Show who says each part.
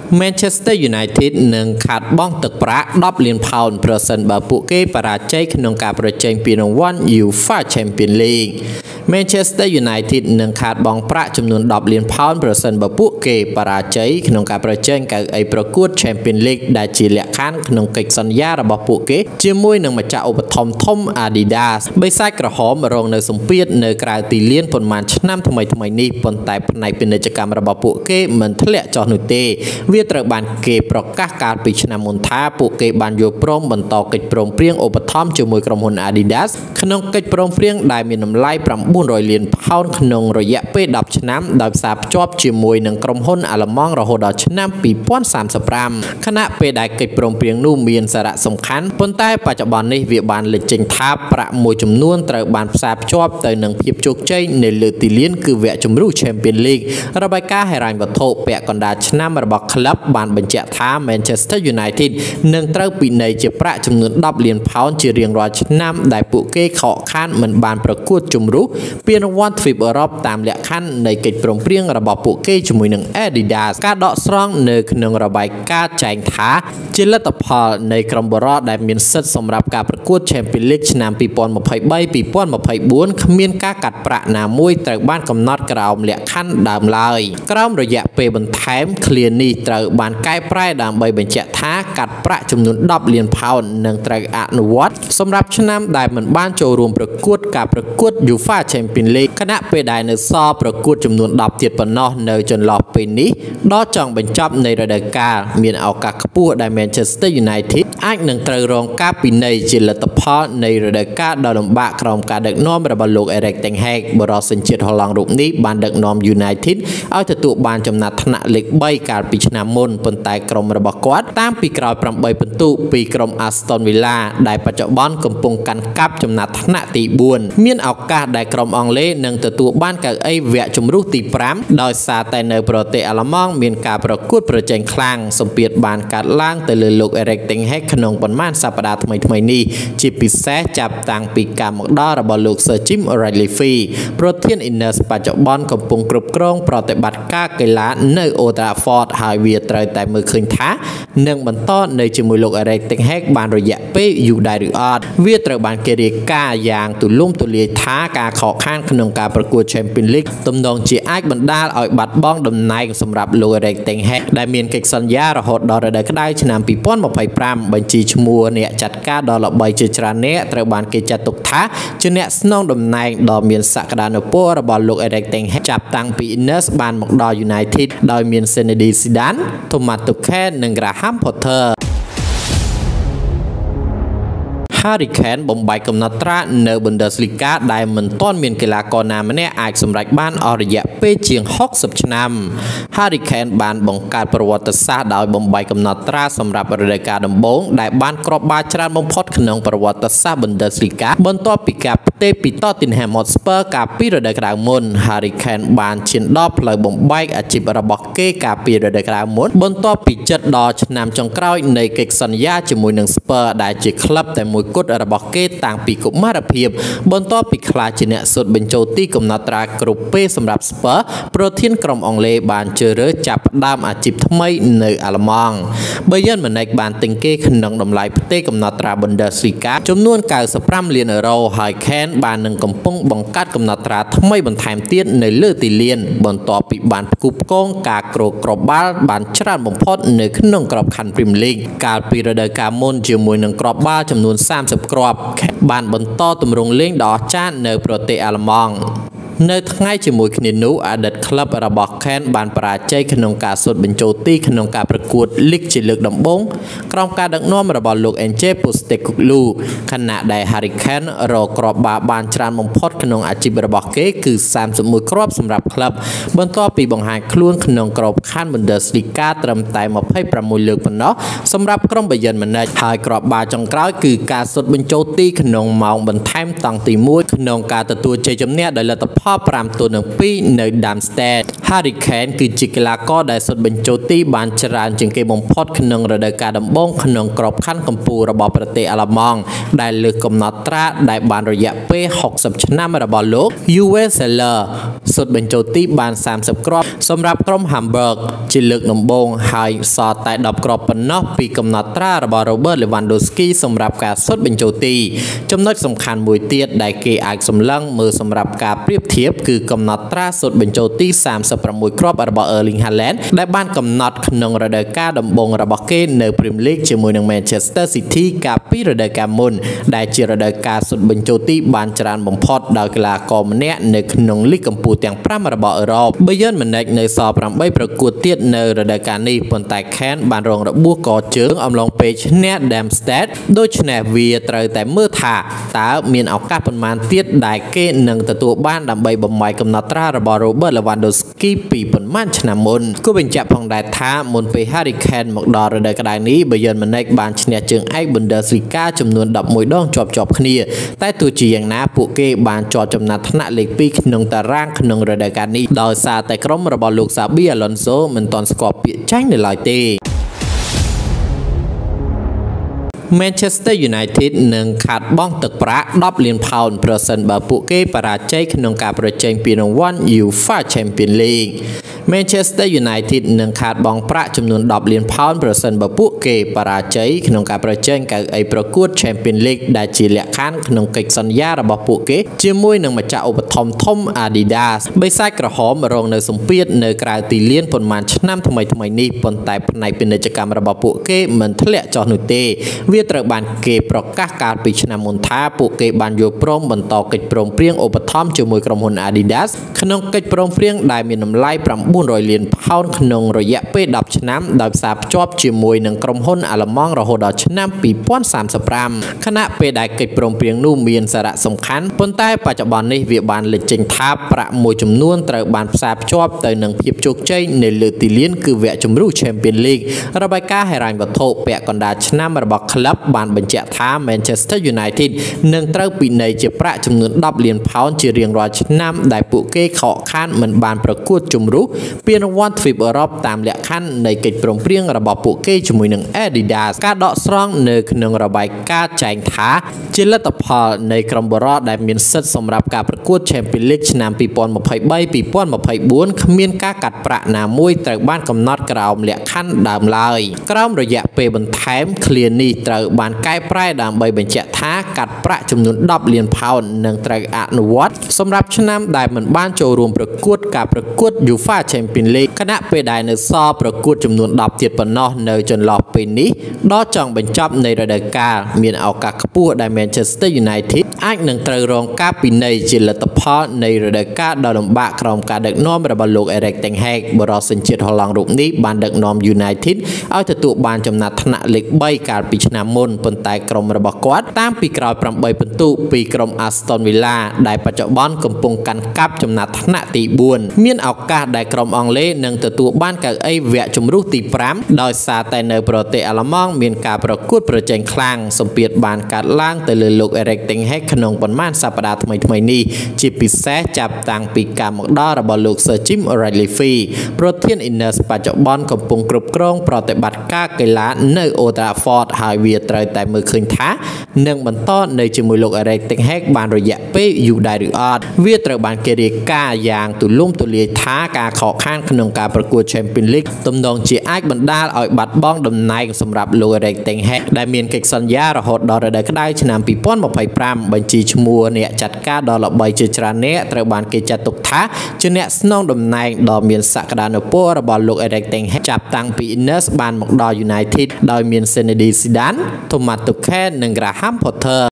Speaker 1: Manchester United នឹងខាតបង់ទឹកប្រាក់10លានផោនប្រសិនបើពួកគេបរាជ័យក្នុងការប្រជែងពានរង្វាន់ UEFA Champions League Manchester United នឹងខាតបង់ប្រាក់ចំនួន10លានផោនប្រសិនបើពួកគេបរាជ័យក្នុងការប្រជែងកៅអីប្រកួត Champions League ដែលជាលក្ខខណ្ឌក្នុងកិច្ចសន្យារបស់ពួកគេជាមួយនឹងម្ចាស់ឧបត្ថម្ភធំ Adidas បិសាចក្រហមរងនៅសម្ពាធនៅក្រៅទីលានប៉ុន្មានឆ្នាំថ្មីនេះប៉ុន្តែផ្នែកពាណិជ្ជកម្មរបស់ពួកគេមិនធ្លាក់ចុះនោះទេវាត្រូវបានគេប្រកាសកាលពីឆ្នាំមុនថាពួកគេបានយល់ព្រមបន្តកិច្ចព្រមព្រៀងឧបត្ថម្ភជាមួយក្រុមហ៊ុន Adidas ក្នុងកិច្ចព្រមព្រៀងដែលមានតម្លៃ900លានផោនក្នុងរយៈពេល10ឆ្នាំដោយផ្សារភ្ជាប់ជាមួយនឹងក្រុមហ៊ុនអាល្លឺម៉ង់រហូតដល់ឆ្នាំ2035ខណៈពេលដែលកិច្ចព្រមព្រៀងនោះមានសារៈសំខាន់ប៉ុន្តែបច្ចុប្បន្ននេះវាបានលេចចេញថាប្រាក់មួយចំនួនត្រូវបានផ្សារភ្ជាប់ទៅនឹងភាពជោគជ័យនៅលើទីលានគឺវគ្គជម្រុះ Champions League របាយការណ៍ហិរញ្ញវត្ថុពាក់កណ្ដាលឆ្នាំរបស់ក្លឹបបានបញ្ជាក់ថា Manchester United នឹងត្រូវពិន័យជាប្រាក់ចំនួន10លានផោនជារៀងរាល់ឆ្នាំដែលពួកគេខកខានមិនបានប្រកួតជម្រុះពានរង្វាន់ទ្វីបអឺរ៉ុបតាមលក្ខខណ្ឌនៃកិច្ចព្រមព្រៀងរបស់ពួកគេជាមួយនឹង Adidas ការដកស្រង់នៅក្នុងរបាយការណ៍ចែងថាជាលទ្ធផលនៃក្រុមបរិយាដែលមានសិទ្ធិសម្រាប់ការប្រកួត Champions League ឆ្នាំ2023-2024 គ្មានការកាត់ប្រាក់ណាមួយត្រូវបានកំណត់ក្រោមលក្ខខណ្ឌដើមឡើយក្រោមរយៈពេលបន្ថែមឃ្លានេះត្រូវបានកែប្រែដើម្បីបញ្ជាក់ថាកាត់ប្រាក់ចំនួន10លានផោននឹងត្រូវអនុវត្តសម្រាប់ឆ្នាំដែលមិនបានចូលរួមប្រកួតការប្រកួត UEFA Champions League ខណៈពេលដែលនៅសល់ប្រកួតចំនួន10ទៀតប៉ុណ្ណោះនៅចន្លោះពេលនេះដល់ចុងបញ្ចប់នៃរដូវកាលមានឱកាសខ្ពស់ដែល Manchester United អាចនឹងត្រូវរងការពិន័យជាលទ្ធផលនៃរដូវកាលដ៏លំបាកក្រោមការដឹកនាំរបស់លោក Erik ten Hag បរិសញ្ជាតិហូឡង់រូបនេះបានដឹកនាំ United ឲ្យទទួលបានចំណាត់ថ្នាក់លេខ3កាលពីឆ្នាំមុនប៉ុន្តែក្រុមរបស់គាត់តាមពីក្រោយ8ពិន្ទុពីក្រុម Aston Villa ដែលបច្ចុប្បន្នកំពុងកាន់កាប់ចំណាត់ថ្នាក់ទី4មានឱកាសដែលក្រុមអង់គ្លេសនឹងទទួលបានកៅអីវគ្គជម្រុះទី5ដោយសារតែនៅប្រទេសអាល្លឺម៉ង់មានការប្រកួតប្រជែងខ្លាំងសម្ពាធបានកាត់ឡើងទៅលើលោក Erik ten Hag ក្នុងប៉ុន្មានសប្តាហ៍ថ្មីនេះជាពិសេសចាប់តាំងពីការមកដល់របស់លោក Sir Jim Ratcliffe ប្រធាន Innes បច្ចុប្បន្នកំពុងគ្រប់គ្រងប្រតិបត្តិការកីឡានៅ Old Trafford ហើយវាត្រូវតែមើលឃើញថានឹងបន្តនៅជាមួយលោក Erik ten Hag បានរយៈពេលយូរដែរឬអត់វាត្រូវបានគេរាយការណ៍យ៉ាងទូលំទូលាយថាការខកខានក្នុងការប្រកួត Champions League ទំនងជាអាចបណ្ដាលឲ្យបាត់បង់តំណែងសម្រាប់លោក Erik ten Hag ដែលមានកិច្ចសន្យារហូតដល់រដូវក្តៅឆ្នាំ2025បញ្ជីឈ្មោះអ្នកចាត់ការដ៏ល្បីជាច្រើនអ្នកត្រូវបានគេចាត់ទុកថាជាអ្នកស្នងតំណែងដ៏មានសក្តានុពលរបស់លោក Erik ten Hag ចាប់តាំងពី Innes បានមកដល់ United ដោយមាន Zinedine Zidane, Thomas Tuchel និង Graham Potter Harry Kane បំបែកកំណត់ត្រានៅ Bundesliga ដែលមិនទាន់មានកីឡាករណាម្នាក់អាចសម្រេចបានអស់រយៈពេលជាង60ឆ្នាំ Harry Kane បានបង្កើតប្រវត្តិសាស្ត្រដោយបំបែកកំណត់ត្រាសម្រាប់រដូវកាលដំបូងដែលបានគ្រាប់បាល់ច្រើនបំផុតក្នុងប្រវត្តិសាស្ត្រ Bundesliga បន្ទាប់ពីការផ្ទេរពី Tottenham Hotspur កាលពីរដូវក្តៅមុន Harry Kane បានឈានដល់ផ្លូវបំបែកអាជីពរបស់គេកាលពីរដូវក្តៅមុនបន្ទាប់ពីជិតដល់ឆ្នាំចុងក្រោយនៃកិច្ចសន្យាជាមួយនឹង Spurs ដែលជាក្លឹបតែមួយគត់របស់គេតាំងពីកុមារភាពបន្ទាប់ពីខ្លាចជាអ្នកសុទ្ធបញ្ចូលទីកំណត់ត្រាគ្រប់ពេលសម្រាប់ Spurs ប្រធានក្រុមអង់គ្លេសបានជ្រើសរើសចាប់ផ្ដើមអាជីពថ្មីនៅអាល្លឺម៉ង់ Bayern Munich បានទិញគេក្នុងតម្លៃផ្ទេរកំណត់ត្រា Bundesliga ចំនួន95លានអឺរ៉ូហើយ Kane បាននឹងកំពុងបង្កើតកំណត់ត្រាថ្មីបន្ថែមទៀតនៅលើទីលានបន្ទាប់ពីបានផ្គូផ្គងការគ្របគ្រាប់បាល់បានច្រើនបំផុតនៅក្នុងក្របខ័ណ្ឌ Premier League កាលពីរដូវកាលមុនជាមួយនឹងគ្រាប់បាល់ចំនួន30គ្រាប់បានបន្តទម្រង់លេងដ៏អស្ចារ្យនៅប្រទេសអាល្លឺម៉ង់នៅថ្ងៃជាមួយគ្នានោះអតីតក្លឹបរបស់ Kane បានបរាជ័យក្នុងការសុទ្ធបញ្ចូលទីក្នុងការប្រកួតលីកជាលើកដំបូងក្រោមការដឹកនាំរបស់លោក Ange Postecoglou ខណៈដែល Harry Kane រកគ្រាប់បាល់បានច្រើនបំផុតក្នុងអាជីពរបស់គេគឺ31គ្រាប់សម្រាប់ក្លឹបបន្ទាប់ពីបង្ហាញខ្លួនក្នុងក្របខ័ណ្ឌ Bundesliga ត្រឹមតែ26លើកប៉ុណ្ណោះសម្រាប់ក្រុម Bayern Munich ហើយគ្រាប់បាល់ចុងក្រោយគឺការសុទ្ធបញ្ចូលទីក្នុងម៉ោងបន្ថែមតង់ទី1ក្នុងការទទួលជ័យជំនះដោយលទ្ធផលផល5 ទល់នឹង 2 នៅ Darmstadt Hurricane គឺជាកីឡាករដែលសុទ្ធបញ្ចូលទីបានច្រើនជាងគេបំផុតក្នុងរដូវកាលដំបូងក្នុងក្របខ័ណ្ឌកំពូលរបស់ប្រទេសអាល្លឺម៉ង់ដែលលើសកំណត់ត្រាដែលបានរយៈពេល60ឆ្នាំរបស់លោក Uwe Seeler សុទ្ធបញ្ចូលទីបាន30គ្រាប់សម្រាប់ក្រុម Hamburg ជាលើកដំបូងហើយសល់តែ10គ្រាប់ប៉ុណ្ណោះពីកំណត់ត្រារបស់ Robert Lewandowski សម្រាប់ការសុទ្ធបញ្ចូលទីចំណុចសំខាន់មួយទៀតដែលគេអាចសម្លឹងមើលសម្រាប់ការប្រៀបធៀបគឺកំណត់ត្រាសុទ្ធបញ្ចូលទី36គ្រាប់របស់ Erling Haaland ដែលបានកំណត់ក្នុងរដូវកាលដំបូងរបស់គេនៅ Premier League ជាមួយនឹង Manchester City កាលពីរដូវកាលមុនដែលជារដូវកាលសុទ្ធបញ្ចូលទីបានច្រើនបំផុតដោយកីឡាករម្នាក់នៅក្នុងលីកកំពូលទាំង5របស់អឺរ៉ុប Bayern Munich នៅសល់8ប្រកួតទៀតនៅរដូវកាលនេះប៉ុន្តែ Kane បានរងរបួសកជើងអំឡុងពេលឈ្នះ Darmstadt ដូច្នេះវាត្រូវតែមើលថាតើមានឱកាសប៉ុន្មានទៀតដែលគេនឹងទទួលបានដើម្បីបំផាយកំណត់ត្រារបស់ Robert Lewandowski ពីប៉ុន្មានឆ្នាំមុនគួរបញ្ជាក់ផងដែរថាមុនពេល Hurricane មកដល់រដូវក្តៅនេះ Bayern Munich បានឈ្នះជើងឯក Bundesliga ចំនួន11ដងជាប់ៗគ្នាតែទោះជាយ៉ាងណាពួកគេបានជាប់ចំណាត់ថ្នាក់លេខ2ក្នុងតារាងក្នុងរដូវកាលនេះដោយសារតែក្រុមរបស់លោក Xabi Alonso មិនទាន់ស្គាល់ពាក្យចាញ់នៅឡើយទេManchester United នឹងខាតបង់ទឹកប្រាក់10លានផោនប្រសិនបើពួកគេបរាជ័យក្នុងការប្រជែងពានរង្វាន់ UEFA Champions League Manchester United នឹងខាតបង់ប្រាក់ចំនួន10លានផោនប្រសិនបើពួកគេបរាជ័យក្នុងការប្រជែងកៅអីប្រកួត Champions League ដែលជាលក្ខខណ្ឌក្នុងកិច្ចសន្យារបស់ពួកគេជាមួយនឹងម្ចាស់ឧបត្ថម្ភធំ Adidas បិសាចក្រហមរងនៅសម្ពាធនៅក្រៅទីលានប៉ុន្មានឆ្នាំថ្មីៗនេះប៉ុន្តែផ្នែកពាណិជ្ជកម្មរបស់ពួកគេមិនធ្លាក់ចុះនោះទេវាត្រូវបានគេប្រកាសកាលពីឆ្នាំមុនថាពួកគេបានយល់ព្រមបន្តកិច្ចព្រមព្រៀងឧបត្ថម្ភជាមួយក្រុមហ៊ុន Adidas ក្នុងកិច្ចព្រមព្រៀងដែលមានតម្លៃ900លានផោនក្នុងរយៈពេល10ឆ្នាំដោយផ្សារភ្ជាប់ជាមួយនឹងក្រុមហ៊ុនអាល្លឺម៉ង់រហូតដល់ឆ្នាំ2035ខណៈពេលដែលកិច្ចព្រមព្រៀងនោះមានសារៈសំខាន់ប៉ុន្តែបច្ចុប្បន្ននេះវាបានលេចចេញថាប្រាក់មួយចំនួនត្រូវបានផ្សារភ្ជាប់ទៅនឹងភាពជោគជ័យនៅលើទីលានគឺវគ្គជម្រុះ Champions League របាយការណ៍ហិរញ្ញវត្ថុពាក់កណ្ដាលឆ្នាំរបស់ក្លឹបបានបញ្ជាក់ថា Manchester United នឹងត្រូវពិន័យជាប្រាក់ចំនួន10លានផោនជារៀងរាល់ឆ្នាំដែលពួកគេខកខានមិនបានប្រកួតជម្រុះពានរង្វាន់ទ្វីបអឺរ៉ុបតាមលក្ខខណ្ឌនៃកិច្ចព្រមព្រៀងរបស់ពួកគេជាមួយនឹង Adidas ការដកស្រង់នៅក្នុងរបាយការណ៍ចែងថាជាលទ្ធផលនៃក្រុមបរិយាដែលមានសិទ្ធិសម្រាប់ការប្រកួត Champions League ឆ្នាំ2023-2024 គ្មានការកាត់ប្រាក់ណាមួយត្រូវបានកំណត់ក្រោមលក្ខខណ្ឌដើមឡើយក្រោមរយៈពេលបន្ថែមឃ្លានេះត្រូវបានកែប្រែដើម្បីបញ្ជាក់ថាកាត់ប្រាក់ចំនួន10លានផោននឹងត្រូវអនុវត្តសម្រាប់ឆ្នាំដែលមិនបានចូលរួមប្រកួតការប្រកួត UEFA Champions League ខណៈពេលដែលនៅសល់ប្រកួតចំនួន10ទៀតប៉ុណ្ណោះនៅចន្លោះពេលនេះដល់ចុងបញ្ចប់នៃរដូវកាលមានឱកាសខ្ពស់ដែល Manchester United អាចនឹងត្រូវរងការពិន័យជាលទ្ធផលនៃរដូវកាលដ៏លំបាកក្រោមការដឹកនាំរបស់លោក Erik ten Hag បរិសញ្ជាតិហូឡង់រូបនេះបានដឹកនាំ United ឲ្យទទួលបានចំណាត់ថ្នាក់លេខ3កាលពីឆ្នាំមុនប៉ុន្តែក្រុមរបស់គាត់តាមពីក្រោយ8ពិន្ទុពីក្រុម Aston Villa ដែលបច្ចុប្បន្នកំពុងកាន់កាប់ចំណាត់ថ្នាក់ទី4មានឱកាសដែលក្រុមអង់គ្លេសនឹងទទួលបានកៅអីវគ្គជម្រុះទី5ដោយសារតែនៅប្រទេសអាល្លឺម៉ង់មានការប្រកួតប្រជែងខ្លាំងសម្ពាធបានកាត់ឡើងទៅលើលោក Erik ten Hag ក្នុងប៉ុន្មានសប្តាហ៍ថ្មីៗនេះជាពិសេសចាប់តាំងពីការមកដល់របស់លោក Sir Jim Ratcliffe ប្រធាន Innes បច្ចុប្បន្នកំពុងគ្រប់គ្រងប្រតិបត្តិការកីឡានៅ Old Trafford ហើយវាត្រូវតែមើលឃើញថានឹងបន្តនៅជាមួយលោក Erik ten Hag បានរយៈពេលយូរដែរឬអត់វាត្រូវបានគេរាយការណ៍យ៉ាងទូលំទូលាយថាការខកខានក្នុងការប្រកួត Champions League ទំនងជាអាចបណ្ដាលឲ្យបាត់បង់តំណែងសម្រាប់លោក Erik ten Hag ដែលមានកិច្ចសន្យារហូតដល់រដូវក្តៅឆ្នាំ2025បញ្ជីឈ្មោះអ្នកចាត់ការដ៏ល្បីជាច្រើនអ្នកត្រូវបានគេចាត់ទុកថាជាអ្នកស្នងតំណែងដ៏មានសក្តានុពលរបស់លោក Erik ten Hag ចាប់តាំងពី Innes បានមកដល់ United ដោយមាន Zinedine Zidane, Thomas Tuchel និង Graham Potter